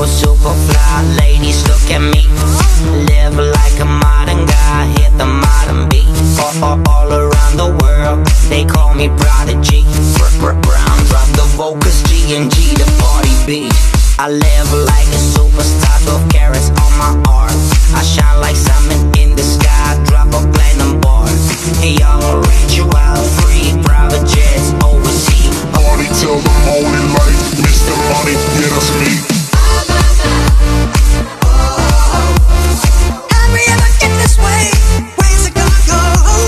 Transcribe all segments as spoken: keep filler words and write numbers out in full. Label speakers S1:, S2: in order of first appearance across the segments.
S1: super fly. Ladies, look at me. Live like a modern guy, hit the modern beat. All, all, all around the world, they call me Prodigy. Brown, drop the vocals, G and G, the party beat. I live like a superstar, twelve carats on my arm. I shine like salmon in the sky, drop a platinum bar. Hey, I'ma rent you out free, private jets overseas.
S2: Party till the morning light, Mister Money, get us meet.
S3: How we ever get this way? Where's it gonna go?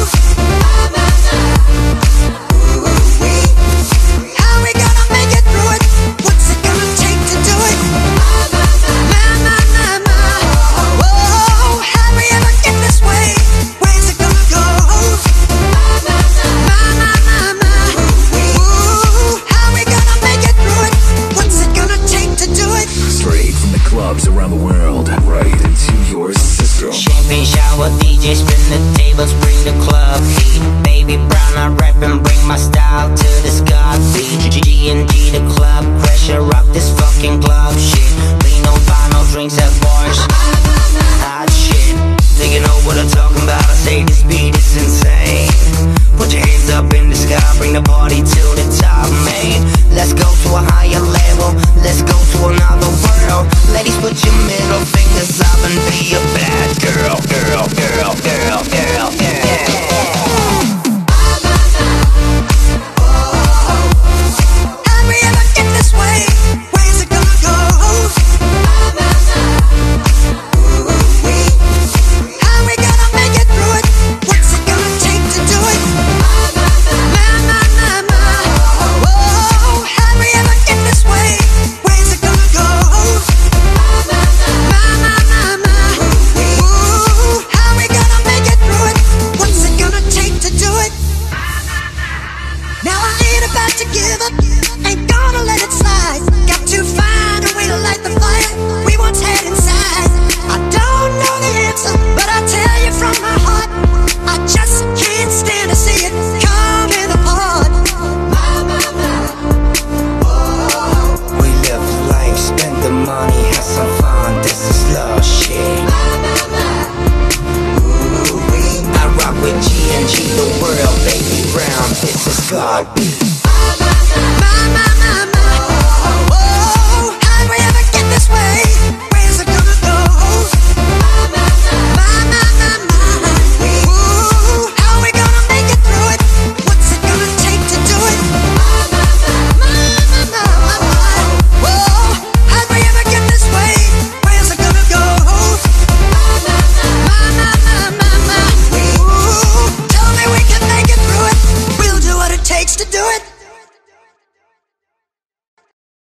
S3: How we gonna make it through it? What's it gonna take to do it? My, my, my, my. Whoa, how we ever get this way? Where's it gonna go? My, my, my, my. Ooh, how we gonna make it through it? What's it gonna take to do it?
S4: Straight from the clubs around the world, right into your system.
S1: Champagne shower, D J spin the tables, bring the club heat. Baby brown, I rap and bring my style to the sky beat. G and G, the club pressure, rock this fucking club shit. We no buy no drinks at bars. Hot shit, nigga know what I'm talking about. I say this beat is insane. Put your hands up in the sky, bring the party to the top, man. Let's go to a higher level, let's go to another world. Ladies, put your middle fingers up and be a bad girl, girl, girl, girl, girl, girl.
S3: How we ever get this way? Where's it gonna go? How we gonna make it through it? What's it gonna take to do it? My, my, my, my. Whoa, how we ever get this way? Where's it gonna go? My, my, my, my. Ooh, how we gonna make it through it? What's it gonna take to do it? Now I ain't about to give up, ain't gonna let it slide. Got to find a way to light the fire we once had inside. I don't know the answer, but I tell you from my heart, I just can't stand to see it coming apart. My, my, my. Oh.
S1: We live life, spend the money, have some fun. This is love shit.
S3: My, my, my.
S1: I rock with G and G, the world, baby brown. This is God beat.